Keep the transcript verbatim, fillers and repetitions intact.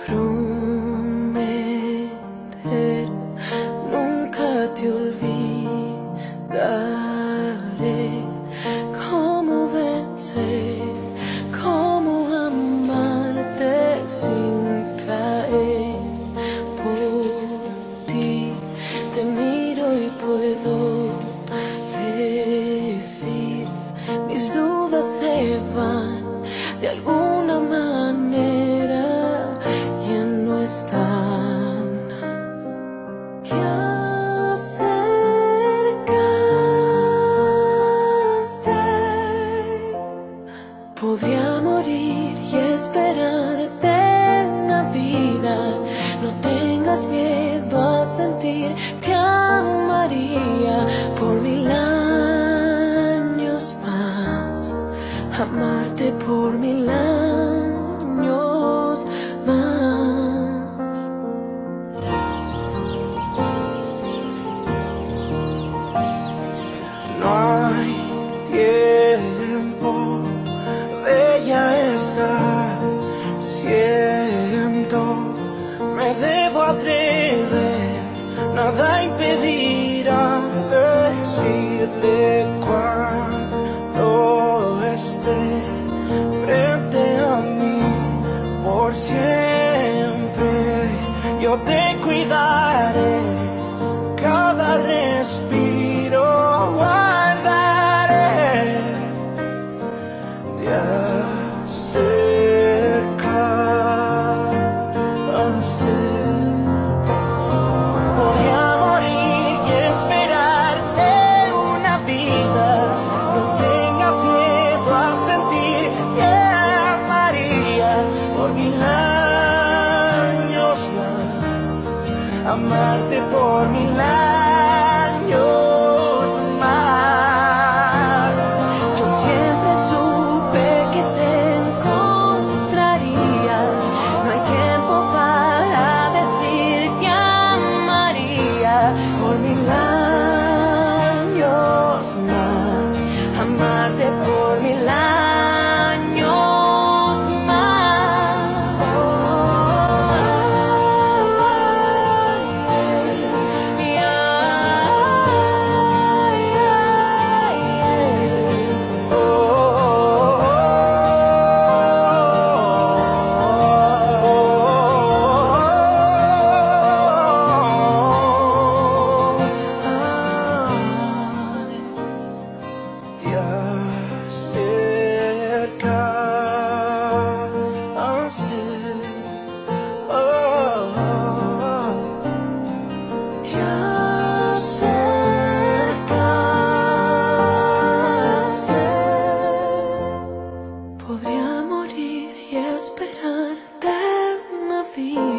prometer, nunca te olvidaré. Cómo vencer, cómo amarte sin caer. Por ti te miro y puedo decir, mis dudas se van de alguna manera, ya no están. Te acercaste. Podría morir y esperarte una vida. No tengas miedo a sentir, te amaría por mil años más. Amarte por mil años más. No hay tiempo, bella estar. Siento, me debo atrever, nada impedirá decirle cuando esté frente a mí. Por siempre yo te cuidaré, cada respiro guardaré. Te acercaste. Podría morir y esperarte una vida. No tengas miedo a sentir, te amaría por mil años más. Amarte por mil años más. Yo siempre supe que te encontraría. No hay tiempo para decir te amaría por mil años más. Amarte por mil años Podría morir y esperarte una vida.